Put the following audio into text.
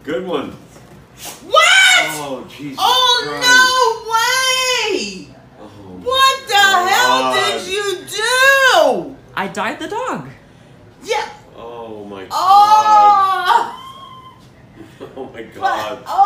Good one. What? Oh, Jesus Oh, Christ. no way! Oh, What the hell did you do? I died the dog. Yeah. Oh, my God. Oh! Oh, my But, God. oh